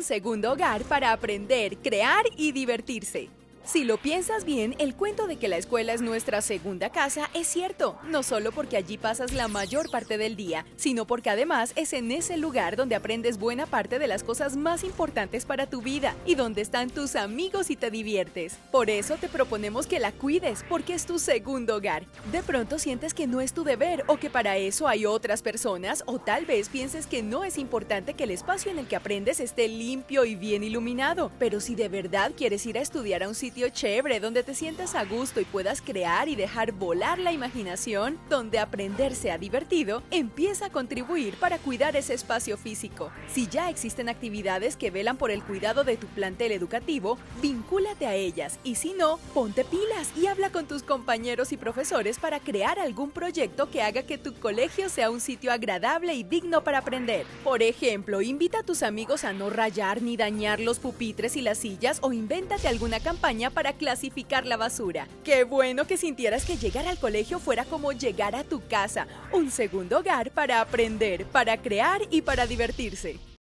segundo hogar para aprender, crear y divertirse. Si lo piensas bien, el cuento de que la escuela es nuestra segunda casa es cierto, no solo porque allí pasas la mayor parte del día, sino porque además es en ese lugar donde aprendes buena parte de las cosas más importantes para tu vida y donde están tus amigos y te diviertes. Por eso te proponemos que la cuides, porque es tu segundo hogar. De pronto sientes que no es tu deber o que para eso hay otras personas, o tal vez pienses que no es importante que el espacio en el que aprendes esté limpio y bien iluminado. Pero si de verdad quieres ir a estudiar a un sitio chévere donde te sientas a gusto y puedas crear y dejar volar la imaginación, donde aprender sea divertido, empieza a contribuir para cuidar ese espacio físico. Si ya existen actividades que velan por el cuidado de tu plantel educativo, vincúlate a ellas y si no, ponte pilas y habla con tus compañeros y profesores para crear algún proyecto que haga que tu colegio sea un sitio agradable y digno para aprender. Por ejemplo, invita a tus amigos a no rayar ni dañar los pupitres y las sillas o invéntate alguna campaña para clasificar la basura. ¡Qué bueno que sintieras que llegar al colegio fuera como llegar a tu casa! Un segundo hogar para aprender, para crear y para divertirse.